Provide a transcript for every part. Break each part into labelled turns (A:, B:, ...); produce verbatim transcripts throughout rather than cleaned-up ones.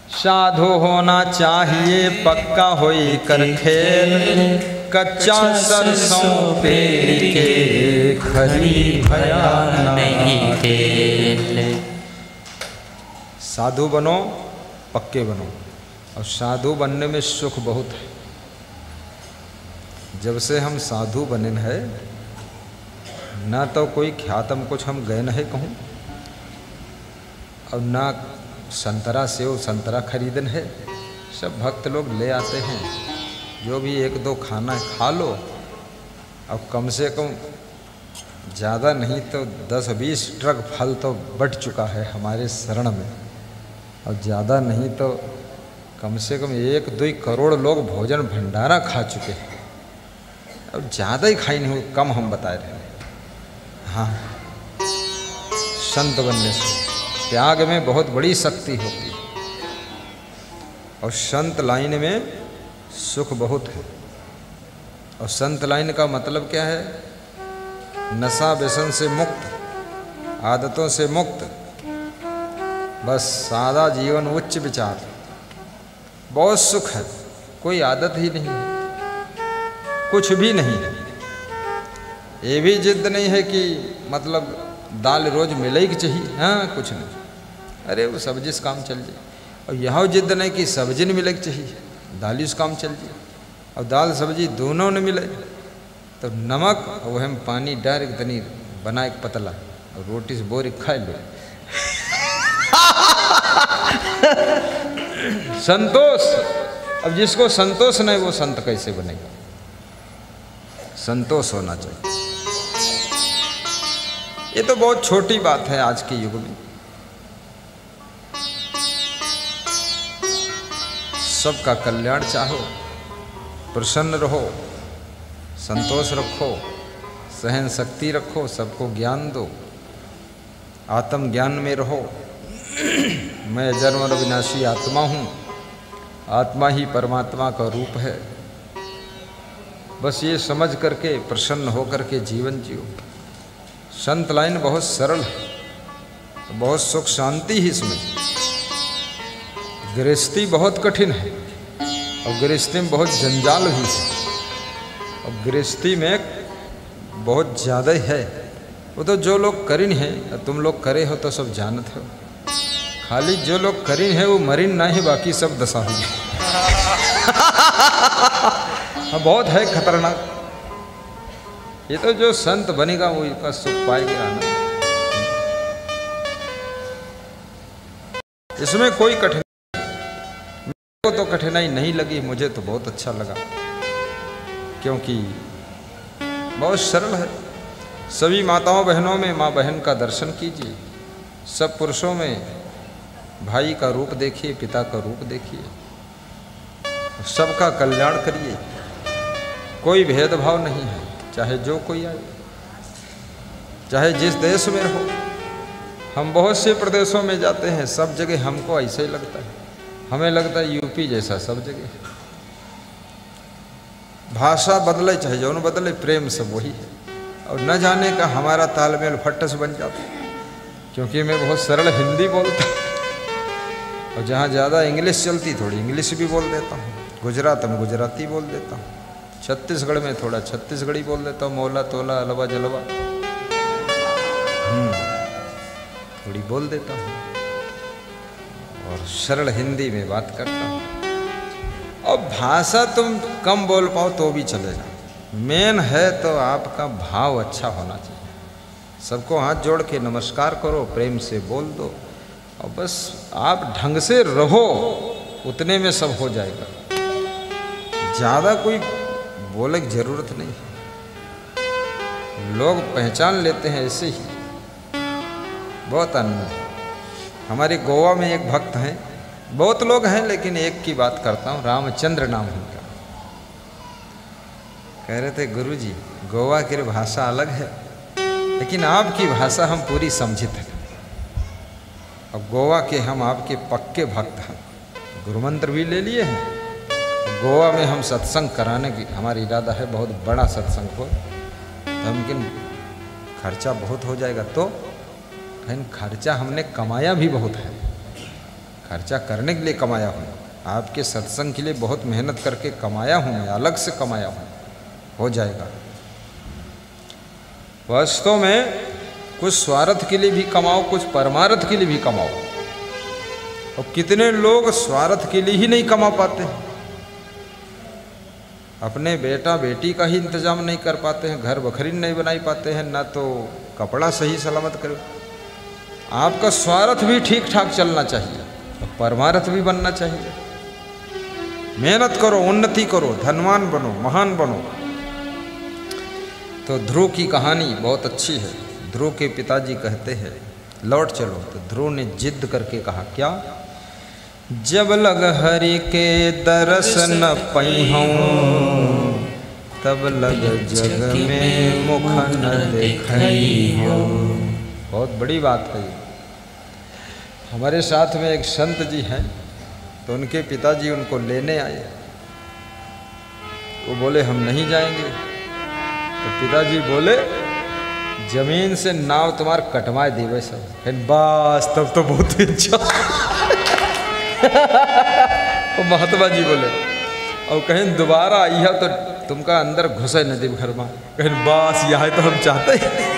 A: साधु होना चाहिए पक्का होई कर खेल, कच्चा सरसों पेड़ के खरी भया नहीं खेल। साधु बनो, पक्के बनो, और साधु बनने में सुख बहुत है। जब से हम साधु बने हैं ना तो कोई ख्यातम कुछ हम गए नहीं कहूँ, और ना संतरा सेव संतरा खरीदन है। सब भक्त लोग ले आते हैं, जो भी एक दो खाना खा लो। अब कम से कम ज़्यादा नहीं तो दस बीस ट्रक फल तो बढ़ चुका है हमारे शरण में, और ज़्यादा नहीं तो कम से कम एक दो करोड़ लोग भोजन भंडारा खा चुके हैं। अब ज़्यादा ही खाई नहीं, कम हम बता रहे हैं। हाँ, संत बनने से त्याग में बहुत बड़ी शक्ति होती है, और संत लाइन में सुख बहुत है। और संत लाइन का मतलब क्या है? नशा व्यसन से मुक्त, आदतों से मुक्त, बस सादा जीवन, उच्च विचार, बहुत सुख है। कोई आदत ही नहीं है, कुछ भी नहीं है। ये भी जिद नहीं है कि मतलब दाल रोज मिले ही चाहिए, हाँ कुछ नहीं, अरे वो सब्जी से काम चल जाए। और यहाँ जिद नहीं कि सब्जी नहीं मिले चाहिए, दाल से काम चल जाए। और दाल सब्जी दोनों न मिले तो नमक और वह पानी डायरेक्ट दनी बना एक पतला और रोटी से बोरी खा लो। संतोष, अब जिसको संतोष नहीं वो संत कैसे बनेगा? संतोष होना चाहिए। ये तो बहुत छोटी बात है आज के युग में। सबका कल्याण चाहो, प्रसन्न रहो, संतोष रखो, सहन शक्ति रखो, सबको ज्ञान दो, आत्म ज्ञान में रहो। मैं जन्म और विनाशी आत्मा हूँ, आत्मा ही परमात्मा का रूप है। बस ये समझ करके प्रसन्न हो करके जीवन जियो। संत लाइन बहुत सरल है, बहुत सुख शांति ही इसमें। गृहस्थी बहुत कठिन है, और गृहस्थी में बहुत जंजाल भी है, और गृहस्थी में बहुत ज़्यादा ही है। वो तो जो लोग करिन हैं, तुम लोग करे हो तो सब जानते हो। खाली जो लोग करिन है वो मरिन ना ही, बाकी सब दशा हुई। हाँ, बहुत है खतरनाक। ये तो जो संत बनेगा वो इसका सुख पाएगा ना। इसमें कोई कठिनाई, मेरे को तो कठिनाई नहीं लगी, मुझे तो बहुत अच्छा लगा, क्योंकि बहुत सरल है। सभी माताओं बहनों में माँ बहन का दर्शन कीजिए, सब पुरुषों में भाई का रूप देखिए, पिता का रूप देखिए, सबका कल्याण करिए। कोई भेदभाव नहीं है, चाहे जो कोई आए, चाहे जिस देश में रहो। हम बहुत से प्रदेशों में जाते हैं, सब जगह हमको ऐसा ही लगता है, हमें लगता है यूपी जैसा सब जगह। भाषा बदले चाहे जो न बदले, प्रेम सब वही है। और न जाने का हमारा तालमेल फट से बन जाता है, क्योंकि मैं बहुत सरल हिंदी बोलता हूँ, और जहाँ ज़्यादा इंग्लिश चलती थोड़ी इंग्लिश भी बोल देता हूँ। गुजरात में गुजराती बोल देता हूँ, छत्तीसगढ़ में थोड़ा छत्तीसगढ़ी बोल देता हूँ, मौला तोला अलवा जलवा थोड़ी बोल देता हूँ, और सरल हिंदी में बात करता हूँ। और भाषा तुम कम बोल पाओ तो भी चलेगा, मेन है तो आपका भाव अच्छा होना चाहिए। सबको हाथ जोड़ के नमस्कार करो, प्रेम से बोल दो, और बस आप ढंग से रहो, उतने में सब हो जाएगा। ज़्यादा कोई बोले की जरूरत नहीं है, लोग पहचान लेते हैं ऐसे ही। बहुत आनंद है। हमारे गोवा में एक भक्त हैं, बहुत लोग हैं लेकिन एक की बात करता हूँ, रामचंद्र नाम उनका। कह रहे थे गुरुजी गोवा की भाषा अलग है, लेकिन आपकी भाषा हम पूरी समझित है। अब गोवा के हम आपके पक्के भक्त हैं, गुरुमंत्र भी ले लिए हैं। गोवा में हम सत्संग कराने की हमारी इरादा है, बहुत बड़ा सत्संग हो, तो हमकिन खर्चा बहुत हो जाएगा। तो लेकिन खर्चा हमने कमाया भी बहुत है, खर्चा करने के लिए कमाया हूँ, आपके सत्संग के लिए बहुत मेहनत करके कमाया हूँ, मैं अलग से कमाया हूँ, हो जाएगा। वास्तव में कुछ स्वार्थ के लिए भी कमाओ, कुछ परमार्थ के लिए भी कमाओ। और कितने लोग स्वार्थ के लिए ही नहीं कमा पाते हैं, अपने बेटा बेटी का ही इंतजाम नहीं कर पाते हैं, घर बखरी नहीं बनाई पाते हैं, ना तो कपड़ा सही सलामत करो। आपका स्वार्थ भी ठीक ठाक चलना चाहिए और परमार्थ भी बनना चाहिए। मेहनत करो, उन्नति करो, धनवान बनो, महान बनो। तो ध्रुव की कहानी बहुत अच्छी है। ध्रुव के पिताजी कहते हैं लौट चलो, तो ध्रुव ने जिद करके कहा क्या, जब लग हरि के दर्शन पैहूं, तब लग जग में मुख न देखई हो। बहुत बड़ी बात है। हमारे साथ में एक संत जी हैं, तो उनके पिताजी उनको लेने आए। वो बोले हम नहीं जाएंगे। तो पिताजी बोले जमीन से नाव तुम्हार कटवाए दी वैसा। बस तब तो बहुत ही अच्छा। तो महात्मा जी बोले और कहीं दोबारा आई है तो तुमका अंदर घुसे नदी घर में। कहीं बस यहाँ तो हम चाहते हैं।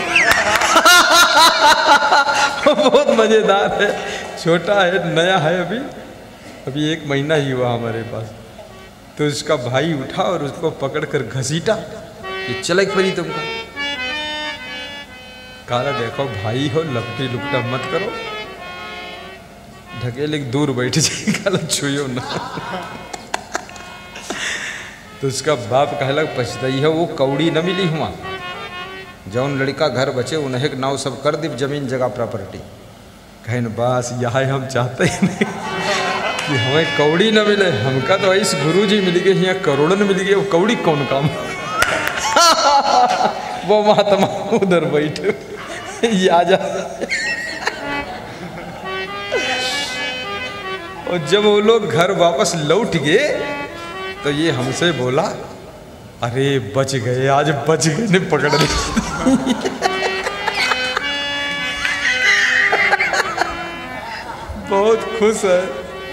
A: बहुत मज़ेदार है, छोटा है, नया है, अभी अभी एक महीना ही हुआ हमारे पास। तो उसका भाई उठा और उसको पकड़ कर घसीटा कि चले परी तुमका। काला देखो भाई हो, लपटी लुपटा मत करो, ढकेले दूर बैठ जाए, काला छुयो ना। तो उसका बाप कहला पछताई है, वो कौड़ी न मिली हुआ। जौन लड़का घर बचे उन्हें नाव सब कर दी, जमीन जगह प्रॉपर्टी। कहें बस यहाँ हम चाहते ही नहीं कि हमें कौड़ी न मिले। हमका तो इस गुरु जी मिल गए, यहाँ करोड़न मिल गए, वो कौड़ी कौन काम। वो महात्मा उधर बैठे, ये आ जा। और जब वो लोग घर वापस लौट गए तो ये हमसे बोला अरे बच गए, आज बच गए, ने पकड़ ली। बहुत खुश है,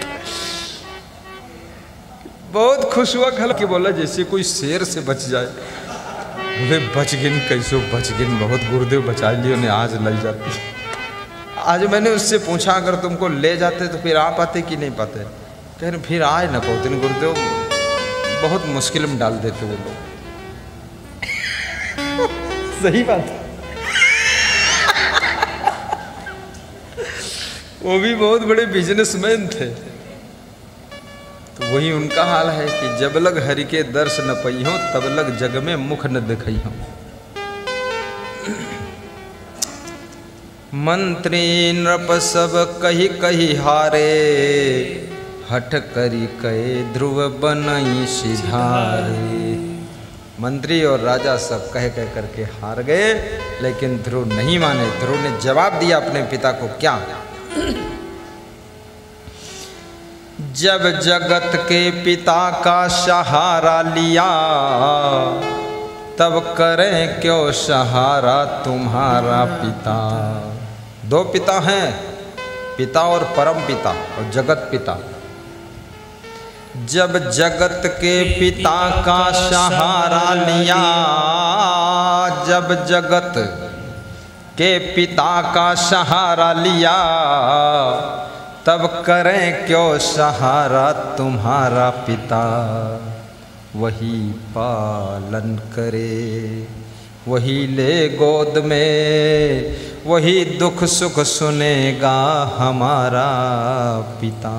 A: बहुत खुश हुआ। खल के बोला जैसे कोई शेर से बच जाए। बोले बच गिन, कैसो बच गिन, बहुत गुरुदेव बचा लियो ने, आज लग जाती। आज मैंने उससे पूछा अगर तुमको ले जाते तो फिर आ पाते कि नहीं पाते। कह रहे फिर आए ना पाते गुरुदेव, बहुत मुश्किल में डाल देते वो लोग। सही बात। वो भी बहुत बड़े बिजनेसमैन थे। तो वही उनका हाल है कि जब लग हरि के दर्श न पई हो, तब लग जग में मुख न दिखई हो। मंत्री नृप सब कही कही हारे, हठ करी कहे ध्रुव बनई सिधारे। मंत्री और राजा सब कह कह करके हार गए, लेकिन ध्रुव नहीं माने। ध्रुव ने जवाब दिया अपने पिता को क्या, जब जगत के पिता का सहारा लिया, तब करें क्यों सहारा तुम्हारा पिता। दो पिता हैं, पिता और परम पिता और जगत पिता। जब जगत के पिता का सहारा लिया, जब जगत के पिता का सहारा लिया, तब करें क्यों सहारा तुम्हारा पिता। वही पालन करे, वही ले गोद में, वही दुख सुख सुनेगा हमारा पिता।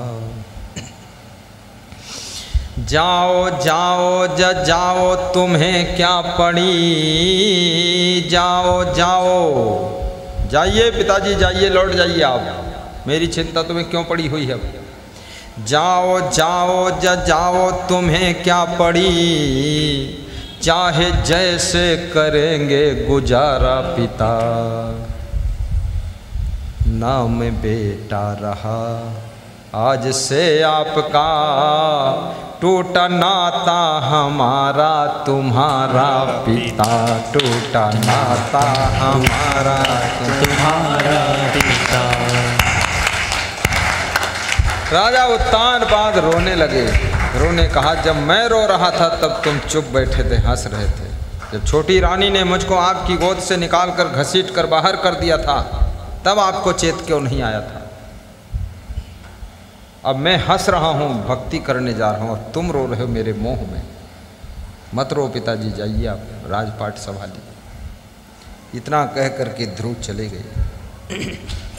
A: जाओ जाओ ज जाओ तुम्हें क्या पड़ी, जाओ जाओ, जाइए पिताजी जाइए, लौट जाइए आप, मेरी चिंता तुम्हें क्यों पड़ी हुई है। जाओ जाओ ज जाओ तुम्हें क्या पड़ी, चाहे जैसे करेंगे गुजारा पिता। नाम बेटा रहा आज से आपका, टूटा नाता हमारा तुम्हारा पिता, टूटा नाता हमारा तुम्हारा पिता। राजा उत्तानपाद रोने लगे। रोने कहा, जब मैं रो रहा था तब तुम चुप बैठे थे, हंस रहे थे। जब छोटी रानी ने मुझको आपकी गोद से निकाल कर घसीट कर बाहर कर दिया था तब आपको चेत क्यों नहीं आया था? अब मैं हंस रहा हूँ, भक्ति करने जा रहा हूँ और तुम रो रहे हो मेरे मोह में। मत रो पिताजी, जाइए आप राजपाट संभालिए। इतना कह करके ध्रुव चले गए।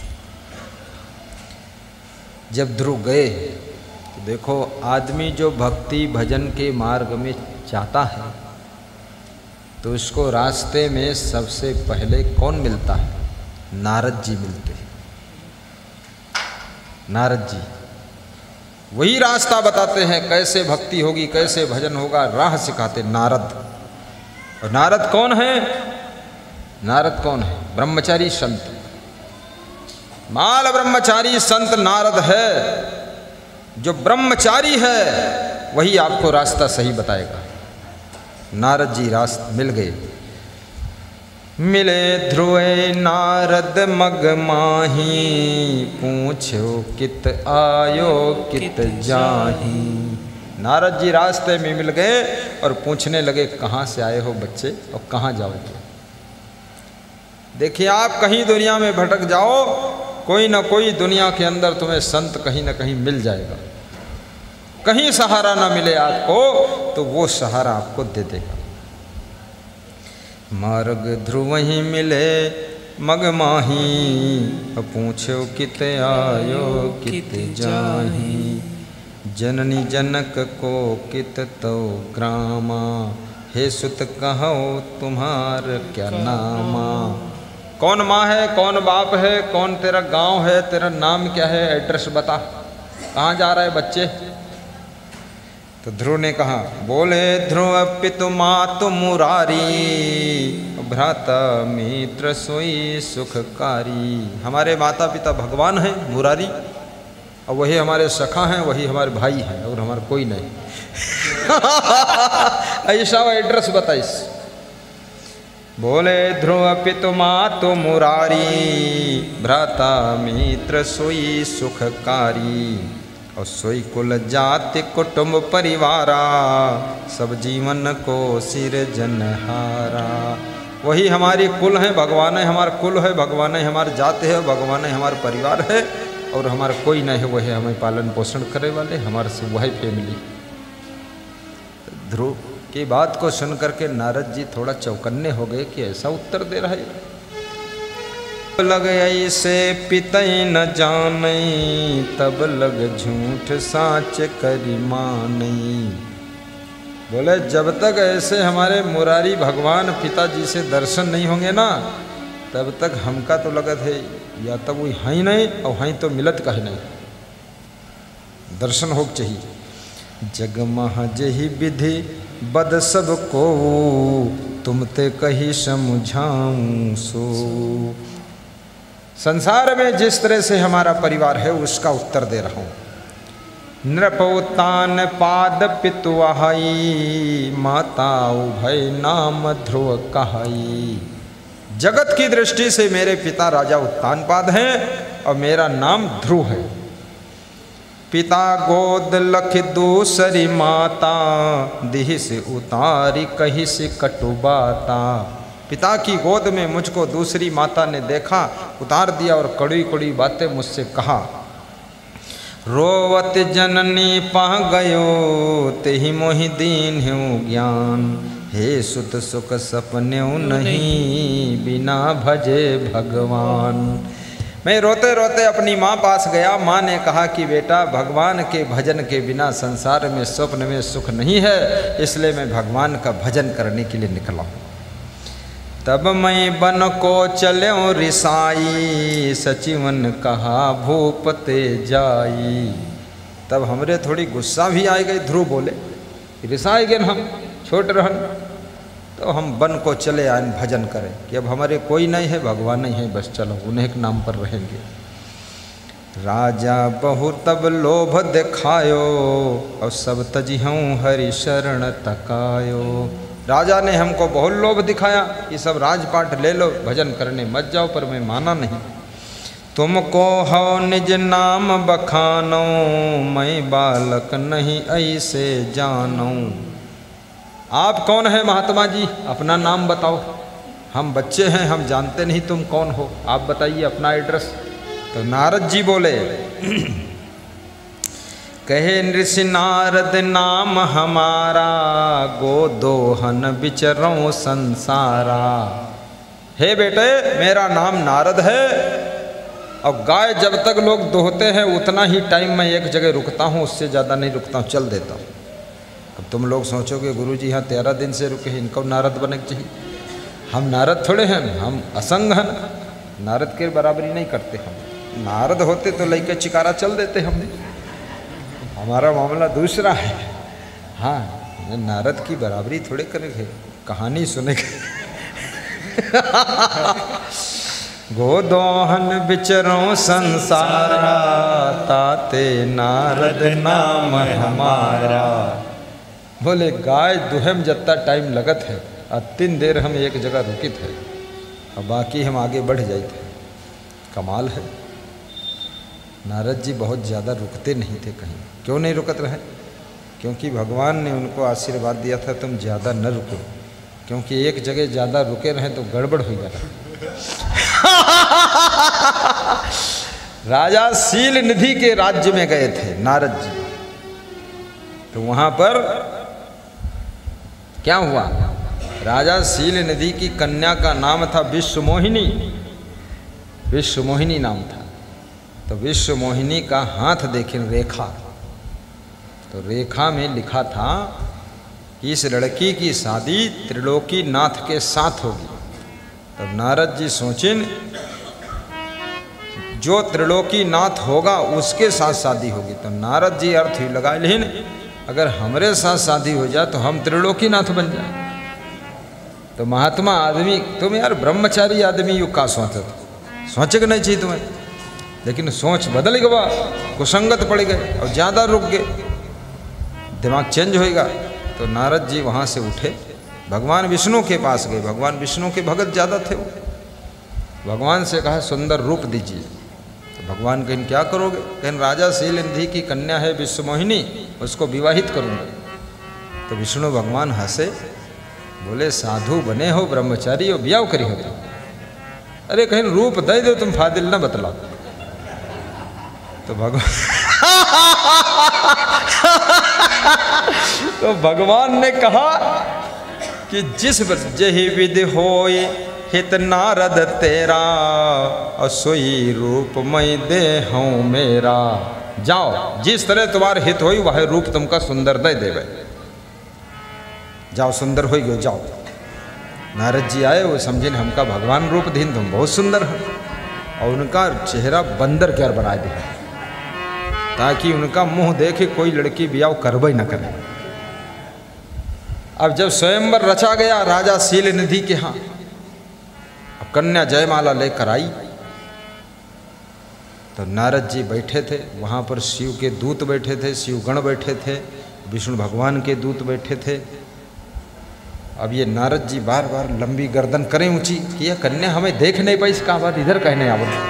A: जब ध्रुव गए तो देखो, आदमी जो भक्ति भजन के मार्ग में जाता है तो उसको रास्ते में सबसे पहले कौन मिलता है? नारद जी मिलते हैं। नारद जी वही रास्ता बताते हैं, कैसे भक्ति होगी, कैसे भजन होगा, राह सिखाते नारद। और नारद कौन है? नारद कौन है? ब्रह्मचारी संत, माल ब्रह्मचारी संत नारद है। जो ब्रह्मचारी है वही आपको रास्ता सही बताएगा। नारद जी रास्ता मिल गए। मिले ध्रुवे नारद मग माही, पूछो कित आयो कित जाही। नारद जी रास्ते में मिल गए और पूछने लगे, कहाँ से आए हो बच्चे और कहाँ जाओगे? देखिए, आप कहीं दुनिया में भटक जाओ, कोई ना कोई दुनिया के अंदर तुम्हें संत कहीं ना कहीं मिल जाएगा। कहीं सहारा ना मिले आपको तो वो सहारा आपको दे देगा। मार्ग ध्रुव ही मिले मग माही, पूछो कित आयो कित जाही। जननी जनक को कित तो ग्रामा, हे सुत कहो तुम्हार क्या नामा। कौन माँ है, कौन बाप है, कौन तेरा गांव है, तेरा नाम क्या है, एड्रेस बता, कहाँ जा रहा है बच्चे? तो ध्रुव ने कहा, बोले ध्रुव पितु मातु मुरारी, भ्राता मित्र सोई सुखकारी। हमारे माता पिता भगवान हैं मुरारी, और वही हमारे सखा हैं, वही हमारे भाई हैं, और हमारा कोई नहीं। ऐसा एड्रेस बताइस। बोले ध्रुव पितु मातु मुरारी, भ्राता मित्र सोई सुखकारी। और सोई कुल जाति कुटुंब परिवारा, सब जीवन को सिरजनहारा। वही हमारी कुल है, भगवान है, हमारा कुल है, भगवान है, हमारी जाति है, भगवान है, हमारा परिवार है, और हमारा कोई नहीं है, वही हमें पालन पोषण करे वाले, हमारे से वही फैमिली। ध्रुव की बात को सुन करके नारद जी थोड़ा चौकन्ने हो गए कि ऐसा उत्तर दे रहा है। लग ऐसे पितई न जानई, तब लग झूठ साच करी मानई। बोले, जब तक ऐसे हमारे मुरारी भगवान पिताजी से दर्शन नहीं होंगे ना, तब तक हमका तो लगत है या तब वो हैं नहीं और हैं तो मिलत कहीं नहीं। दर्शन हो चाहिए। जग महा जही विधि बद सब को, तुम ते कही समझाऊं सो। संसार में जिस तरह से हमारा परिवार है उसका उत्तर दे रहा हूँ। नृपोतान पाद पितुआई, माता उभय नाम ध्रुव कहाई। जगत की दृष्टि से मेरे पिता राजा उत्तानपाद हैं और मेरा नाम ध्रुव है। पिता गोद लख दूसरी माता, दिहि से उतारी कही से कटुबाता। पिता की गोद में मुझको दूसरी माता ने देखा, उतार दिया और कड़वी कड़वी बातें मुझसे कहा। रोवत जननी पह गयो, तेहि मोहि दीन हूँ ज्ञान। हे सुत सुख सपन्यु नहीं, बिना भजे भगवान। मैं रोते रोते अपनी माँ पास गया। माँ ने कहा कि बेटा, भगवान के भजन के बिना संसार में स्वप्न में सुख नहीं है, इसलिए मैं भगवान का भजन करने के लिए निकला हूँ। तब मैं बन को चल्यों रिसाई, सचिवन कहा भूपते जाई। तब हमरे थोड़ी गुस्सा भी आ गई। ध्रुव बोले, रिसाई गए हम छोट रहन, तो हम बन को चले आए भजन करें कि अब हमारे कोई नहीं है, भगवान नहीं है, बस चलो उन्हें के नाम पर रहेंगे। राजा बहु तब लोभ दिखायो, और सब तजिहूँ हरि शरण तकायो। राजा ने हमको बहुत लोभ दिखाया कि सब राजपाट ले लो, भजन करने मत जाओ, पर मैं माना नहीं। तुमको हो निज नाम बखानो, मैं बालक नहीं ऐसे जानो। आप कौन है महात्मा जी, अपना नाम बताओ। हम बच्चे हैं, हम जानते नहीं तुम कौन हो, आप बताइए अपना एड्रेस। तो नारद जी बोले, कहे ऋषि नारद नाम हमारा, गोदोहन विचरों संसारा। हे बेटे, मेरा नाम नारद है और गाय जब तक लोग दोहते हैं उतना ही टाइम मैं एक जगह रुकता हूँ, उससे ज़्यादा नहीं रुकता हूँ, चल देता हूँ। अब तुम लोग सोचोगे गुरुजी यहाँ तेरह दिन से रुके हैं, इनको नारद बनना चाहिए। हम नारद थोड़े हैं, हम असंग हैं, नारद के बराबरी नहीं करते। हम नारद होते तो लेके चिकारा चल देते हम, हमारा मामला दूसरा है। हाँ, नारद की बराबरी थोड़े करेंगे, कहानी सुनेंगे। गोदोहन विचरों संसारा, ताते नारद नाम हमारा। बोले गाय दुहम जत्ता टाइम लगत है और तीन देर हम एक जगह रुकित है और बाकी हम आगे बढ़ जाते। कमाल है। नारद जी बहुत ज़्यादा रुकते नहीं थे कहीं। क्यों नहीं रुकत रहे? क्योंकि भगवान ने उनको आशीर्वाद दिया था तुम ज़्यादा न रुको, क्योंकि एक जगह ज़्यादा रुके रहें तो गड़बड़ हो जाता। राजा शील निधि के राज्य में गए थे नारद जी, तो वहां पर क्या हुआ? राजा शील निधि की कन्या का नाम था विश्वमोहिनी। विश्वमोहिनी नाम था। तो विश्वमोहिनी का हाथ देखें, रेखा, तो रेखा में लिखा था कि इस लड़की की शादी त्रिलोकी नाथ के साथ होगी। तब नारद जी सोचिन, जो त्रिलोकी नाथ होगा उसके साथ शादी होगी। तो नारद जी अर्थ ही लगा लेन, अगर हमरे साथ शादी हो जाए तो हम त्रिलोकी नाथ बन जाए। तो महात्मा आदमी, तुम यार ब्रह्मचारी आदमी यू का सोचते, सोचे कि नहीं चाहिए तुम्हें, लेकिन सोच बदल गवा, कुसंगत पड़ गए और ज़्यादा रुक गए, दिमाग चेंज होएगा। तो नारद जी वहाँ से उठे, भगवान विष्णु के पास गए। भगवान विष्णु के भगत ज़्यादा थे वो। भगवान से कहा सुंदर रूप दीजिए। तो भगवान कहें क्या करोगे? कहें राजा शील निधि की कन्या है विश्वमोहिनी, उसको विवाहित करूँगा। तो विष्णु भगवान हंसे, बोले साधु बने हो, ब्रह्मचारी हो, ब्याह करी हो। अरे कहीं रूप दे दो तुम, फादिल न बतलाओ। तो भगवान तो भगवान ने कहा कि जिस जही विधि होए हित नारद तेरा, असोई रूप मैं दे हूँ मेरा। जाओ, जिस तरह तुम्हारे हित होई वह रूप तुमका सुंदर दे देवे। जाओ, सुंदर हो गयो, जाओ। नारद जी आए, वो समझे हमका भगवान रूप दीन, तुम बहुत सुंदर है। और उनका चेहरा बंदर क्या बना दिया, ताकि उनका मुंह देखे कोई लड़की ब्याह करबई न करे। अब जब स्वयंवर रचा गया राजा शील निधि के यहाँ, अब कन्या जयमाला लेकर आई, तो नारद जी बैठे थे, वहाँ पर शिव के दूत बैठे थे, शिव गण बैठे थे, विष्णु भगवान के दूत बैठे थे। अब ये नारद जी बार बार लंबी गर्दन करें ऊंची कि यह कन्या हमें देख नहीं पाई, इसका बात इधर कहने आवत।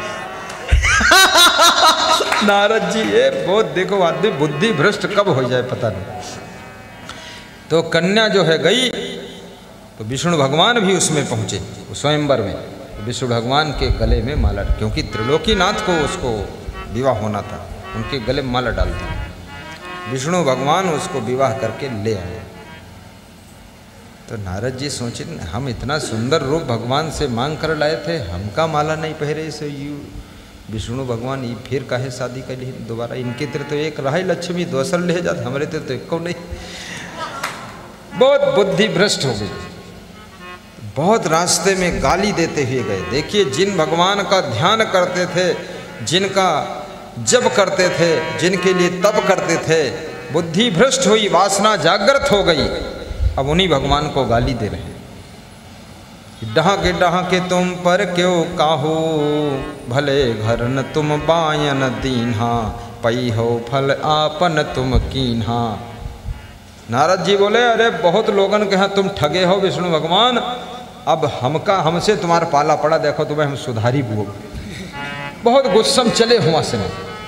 A: नारद जी ये बहुत देखो, आदमी बुद्धि भ्रष्ट कब हो जाए पता नहीं। तो कन्या जो है गई, तो विष्णु भगवान भी उसमें पहुँचे स्वयंवर में। तो विष्णु भगवान के गले में माला, क्योंकि त्रिलोकीनाथ को उसको विवाह होना था, उनके गले में माला डाल दी। विष्णु भगवान उसको विवाह करके ले आए। तो नारद जी सोचे, हम इतना सुंदर रूप भगवान से मांग कर लाए थे, हमका माला नहीं पहरे से यू विष्णु भगवान ये फिर काहे शादी कर ली दोबारा? इनके तेरे तो एक रहा लक्ष्मी, दोसर ले जाते, हमारे तेरे तो एक को नहीं। बहुत बुद्धि भ्रष्ट हो गई। बहुत रास्ते में गाली देते हुए गए। देखिए, जिन भगवान का ध्यान करते थे, जिनका जप करते थे, जिनके लिए तप करते थे, बुद्धि भ्रष्ट हुई, वासना जागृत हो गई। अब उन्हीं भगवान को गाली दे रहे हैं। डहाके डहाके तुम पर क्यों काहो, भले घर न तुम बायन दीन्हा, पई हो फल आपन तुम कीन्हा। नारद जी बोले, अरे बहुत लोगन के यहाँ तुम ठगे हो विष्णु भगवान, अब हमका हमसे तुम्हारा पाला पड़ा, देखो तुम्हें हम सुधारी बुओ। बहुत गुस्सम चले हुआ से।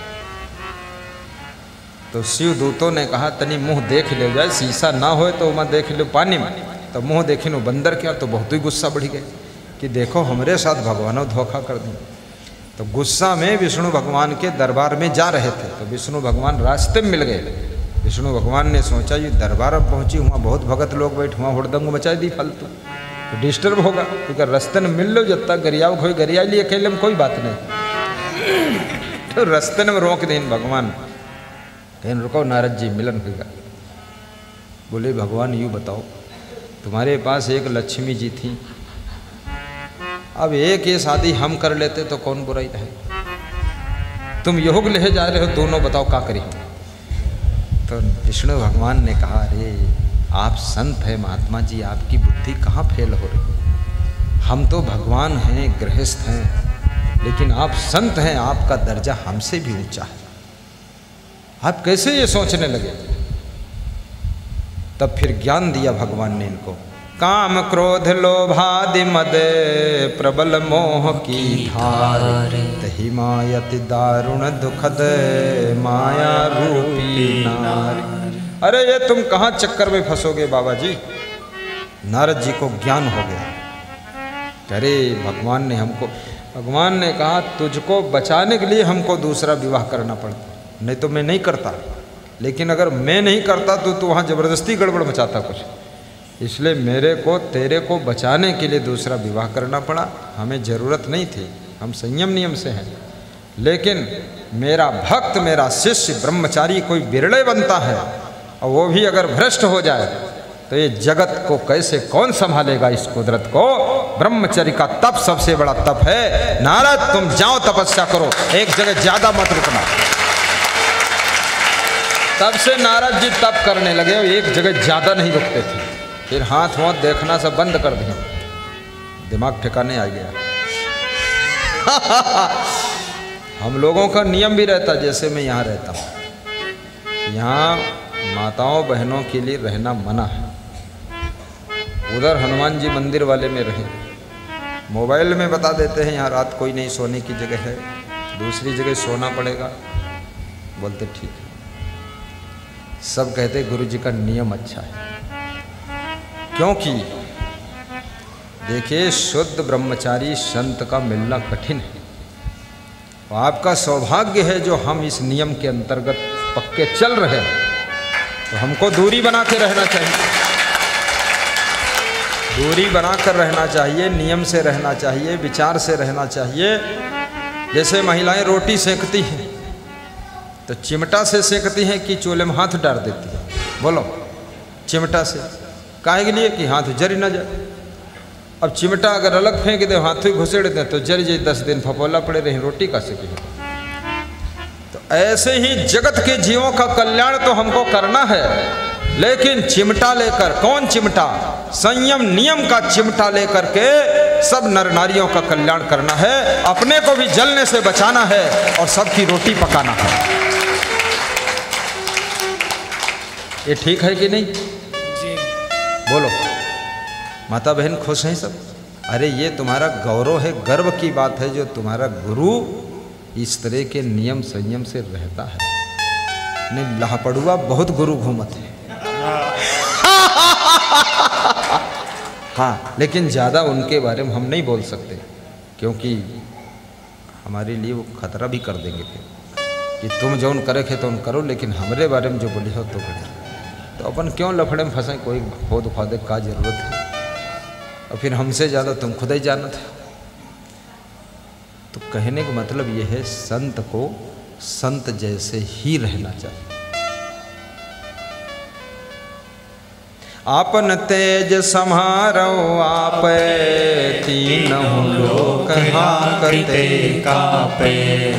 A: तो शिव दूतों ने कहा तनी मुंह देख ले जाए, शीशा ना हो तो मैं देख लो पानी में। तो मुंह देखे नो बंदर क्या, तो बहुत ही गुस्सा बढ़ गए कि देखो हमारे साथ भगवानों धोखा कर दी। तो गुस्सा में विष्णु भगवान के दरबार में जा रहे थे, तो विष्णु भगवान रास्ते में मिल गए। विष्णु भगवान ने सोचा ये दरबार अब पहुँची, वहाँ बहुत भगत लोग बैठे, वहाँ हुड़दंग मचा दी फालतू, तो डिस्टर्ब होगा। क्योंकि रास्ते में मिल लो, जब तक गरियाव खोई गरिया लिए अकेले में कोई बात नहीं। तो रास्ते में रोक दें भगवान, कहीं रुको नारद जी मिलन होगा। बोले भगवान यूँ बताओ, तुम्हारे पास एक लक्ष्मी जी थी, अब एक ये शादी हम कर लेते तो कौन बुराई रहे, तुम योग ले जा रहे हो दोनों, बताओ क्या करें। तो विष्णु भगवान ने कहा अरे आप संत हैं महात्मा जी, आपकी बुद्धि कहाँ फेल हो रही, हम तो भगवान हैं, गृहस्थ हैं, लेकिन आप संत हैं, आपका दर्जा हमसे भी ऊंचा है, आप कैसे ये सोचने लगे। तब फिर ज्ञान दिया भगवान ने इनको, काम क्रोध लोभादि मद प्रबल मोह की धार, तहि मायति दारुण दुखद माया रूपी नारी। अरे ये तुम कहाँ चक्कर में फंसोगे बाबा जी। नारद जी को ज्ञान हो गया। अरे भगवान ने हमको, भगवान ने कहा तुझको बचाने के लिए हमको दूसरा विवाह करना पड़ता, नहीं तो मैं नहीं करता, लेकिन अगर मैं नहीं करता तो तू वहाँ ज़बरदस्ती गड़बड़ मचाता कुछ, इसलिए मेरे को तेरे को बचाने के लिए दूसरा विवाह करना पड़ा। हमें ज़रूरत नहीं थी, हम संयम नियम से हैं, लेकिन मेरा भक्त मेरा शिष्य ब्रह्मचारी कोई बिरले बनता है, और वो भी अगर भ्रष्ट हो जाए तो ये जगत को कैसे कौन संभालेगा, इस कुदरत को। ब्रह्मचर्य का तप सबसे बड़ा तप है। नारद तुम जाओ तपस्या करो, एक जगह ज़्यादा मत रुकना। तब से नारद जी तप करने लगे, एक जगह ज़्यादा नहीं रुकते थे। फिर हाथ वाथ देखना सब बंद कर दिया, दिमाग ठिकाने आ गया। हम लोगों का नियम भी रहता, जैसे मैं यहाँ रहता हूँ, यहाँ माताओं बहनों के लिए रहना मना है। उधर हनुमान जी मंदिर वाले में रहे, मोबाइल में बता देते हैं यहाँ रात कोई नहीं सोने की जगह है, दूसरी जगह सोना पड़ेगा। बोलते ठीक है, सब कहते गुरु जी का नियम अच्छा है, क्योंकि देखिए शुद्ध ब्रह्मचारी संत का मिलना कठिन है। तो आपका सौभाग्य है जो हम इस नियम के अंतर्गत पक्के चल रहे हैं, तो हमको दूरी बना के रहना चाहिए, दूरी बनाकर रहना चाहिए, नियम से रहना चाहिए, विचार से रहना चाहिए। जैसे महिलाएं रोटी सेकती हैं तो चिमटा से सेकती हैं कि चूल्हे में हाथ डाल देती है, बोलो चिमटा से, काहे के लिए कि हाथ जरी न जाए। अब चिमटा अगर अलग फेंक दे, हाथ ही घुसेड़ दे तो जरी जी दस दिन फपोला पड़े रहे, रोटी का सेके। तो ऐसे ही जगत के जीवों का कल्याण तो हमको करना है, लेकिन चिमटा लेकर, कौन चिमटा, संयम नियम का चिमटा लेकर के सब नर नारियों का कल्याण करना है, अपने को भी जलने से बचाना है और सबकी रोटी पकाना है। ये ठीक है कि नहीं जी? बोलो माता बहन खुश हैं सब? अरे ये तुम्हारा गौरव है, गर्व की बात है जो तुम्हारा गुरु इस तरह के नियम संयम से रहता है। नहीं लापड़ुआ बहुत गुरु घूमत है। हाँ, लेकिन ज़्यादा उनके बारे में हम नहीं बोल सकते, क्योंकि हमारे लिए वो खतरा भी कर देंगे फिर कि तुम जो उन करे थे तो उन करो, लेकिन हमारे बारे में जो बोली हो तो बोले। तो अपन क्यों लफड़े में फंसे, कोई खोद खोदे का जरूरत है, और फिर हमसे ज़्यादा तुम खुद ही जाना था। तो कहने का मतलब ये है संत को संत जैसे ही रहना चाहिए। आपन तेज सम्हारो आप, तीनों लोक हांकते कापे।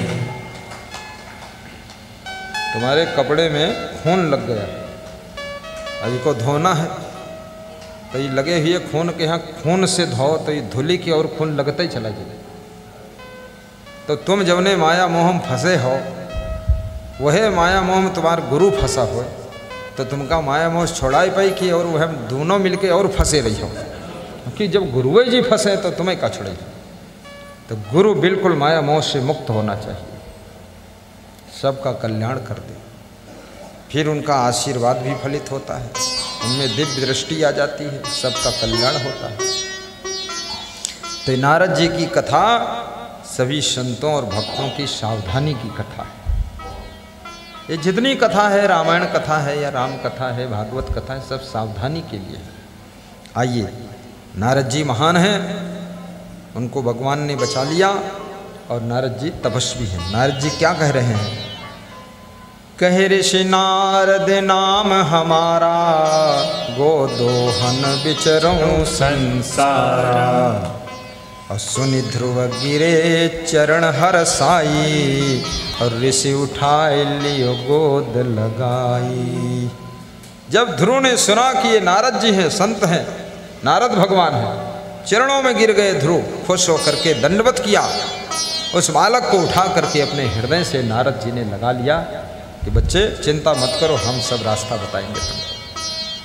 A: तुम्हारे कपड़े में खून लग गया, अभी को धोना है तो ये लगे हुए खून के यहाँ खून से धो तो ये धुली की और खून लगता ही चला जाए। तो तुम जवने माया मोह में फंसे हो, वह माया मोह में तुम्हारा गुरु फंसा हो, तो तुमका माया मोह छोड़ाई पाई कि और वह दोनों मिलके और फंसे रही हो, क्योंकि जब गुरुए जी फंसे तो तुम्हें का छोड़े। तो गुरु बिल्कुल माया मोह से मुक्त होना चाहिए, सबका कल्याण कर दे, फिर उनका आशीर्वाद भी फलित होता है, उनमें दिव्य दृष्टि आ जाती है, सबका कल्याण होता है। तो नारद जी की कथा सभी संतों और भक्तों की सावधानी की कथा है। ये जितनी कथा है, रामायण कथा है या राम कथा है, भागवत कथा है, सब सावधानी के लिए है। आइए, नारद जी महान हैं, उनको भगवान ने बचा लिया और नारद जी तपस्वी हैं। नारद जी क्या कह रहे हैं? कहे ऋषि नारद नाम हमारा, गोदोहन बिचरूं संसारा, और सुनि ध्रुव गिरे चरण हर साई, और ऋषि उठाए लियो गोद लगाई। जब ध्रुव ने सुना कि ये नारद जी हैं, संत हैं, नारद भगवान हैं, चरणों में गिर गए ध्रुव, खुश होकर के दंडवत किया। उस बालक को उठा करके अपने हृदय से नारद जी ने लगा लिया कि बच्चे चिंता मत करो, हम सब रास्ता बताएंगे तुमको।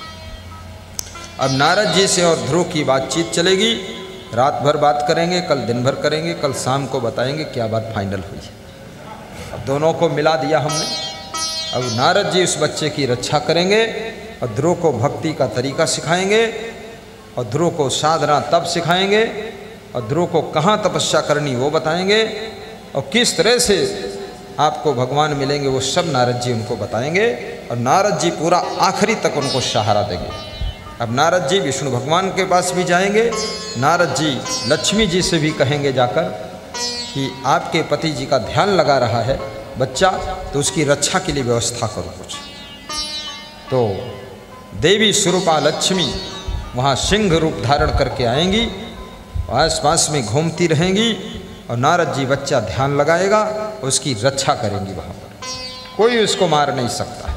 A: अब नारद जी से और ध्रुव की बातचीत चलेगी, रात भर बात करेंगे, कल दिन भर करेंगे, कल शाम को बताएंगे क्या बात फाइनल हुई है। अब दोनों को मिला दिया हमने। अब नारद जी उस बच्चे की रक्षा करेंगे और ध्रुव को भक्ति का तरीका सिखाएंगे, और ध्रुव को साधना तप सिखाएंगे, और ध्रुव को कहाँ तपस्या करनी वो बताएंगे, और किस तरह से आपको भगवान मिलेंगे वो सब नारद जी उनको बताएंगे। और नारद जी पूरा आखिरी तक उनको सहारा देंगे। अब नारद जी विष्णु भगवान के पास भी जाएंगे, नारद जी लक्ष्मी जी से भी कहेंगे जाकर कि आपके पति जी का ध्यान लगा रहा है बच्चा, तो उसकी रक्षा के लिए व्यवस्था करो कुछ। तो देवी स्वरूपा लक्ष्मी वहाँ सिंह रूप धारण करके आएंगी, आस पास में घूमती रहेंगी, और नारद जी बच्चा ध्यान लगाएगा, उसकी रक्षा करेंगी। वहाँ पर कोई उसको मार नहीं सकता।